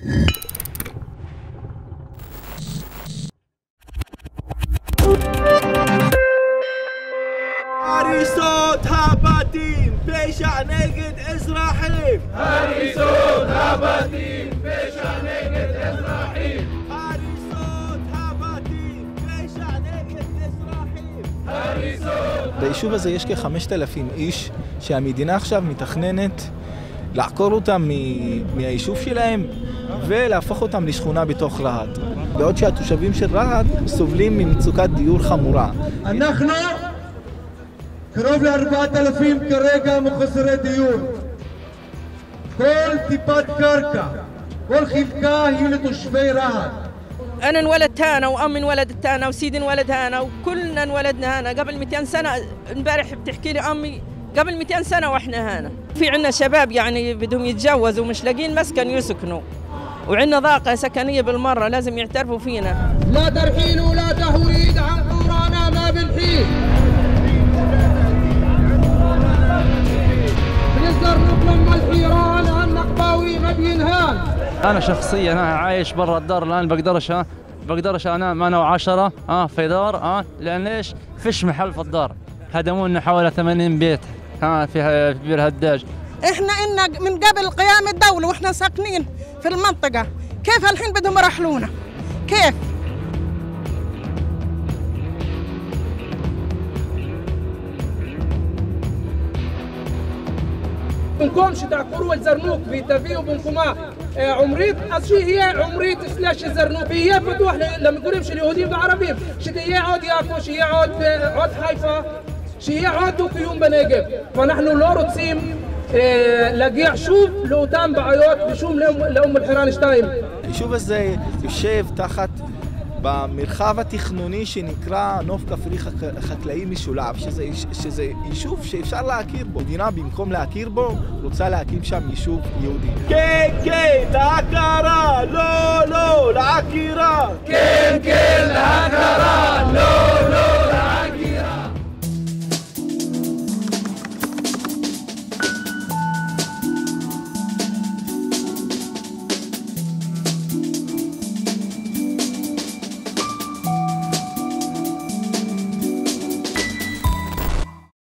הריסות הבתים, פשע נגד אזרחים! הריסות הבתים, פשע נגד אזרחים! הריסות הבתים, פשע נגד אזרחים! הריסות! ביישוב הזה יש כ-5,000 איש שהמדינה עכשיו מתכננת לעקור אותם מהיישוב שלהם ולהפוך אותם לשכונה בתוך רהט. בעוד שהתושבים של רהט סובלים ממצוקת דיור חמורה. אנחנו קרוב ל4,000 כרגע מחוסרי דיור. כל טיפת קרקע, כל חלקה היא לתושבי רהט. أنا انولدت هنا وأمي انولدت هنا وسيدي انولد هنا وكلنا انولدنا هنا قبل 200 سنة. امبارح بتحكي لي أمي قبل 200 سنة وإحنا هنا. في عنا شباب يعني بدهم يتجوزوا ومش لاقين مسكن يسكنوا وعنا ضاقة سكنية بالمرة لازم يعترفوا فينا. لا ترحيل ولا تهويد عن حورانا ما بنحيد. بنقدر نظلم الحيران عن نقباوي ما بينهان. أنا شخصيا أنا عايش برا الدار الآن بقدرش أنام أنا و10 في دار لأن ليش؟ فيش محل في الدار. هدموا لنا حوالي 80 بيت في بير هداج. احنا من قبل قيام الدولة واحنا ساكنين في المنطقة، كيف الحين بدهم يرحلونا؟ كيف؟ بنكم شتعقروا الزرنوك بيتفيو بنكما عمريت أشي هي عمريت سلاش الزرنوك هي فتوح لما يقولون شي اليهوديين بعربيهم شي هي عود يافو شي عود حيفا شي عود وكيوم بنجيب فنحن לא רוצים להגיע שוב לאותם בעיות ושום לאום אל-חיראן 2. היישוב הזה יושב תחת במרחב התכנוני שנקרא נוף כפרי חקלאי משולב, שזה יישוב שאפשר להכיר בו. מדינה במקום להכיר בו רוצה להקים שם יישוב יהודי. כן, כן, להכרה, לא, לא, לעקירה! כן, כן!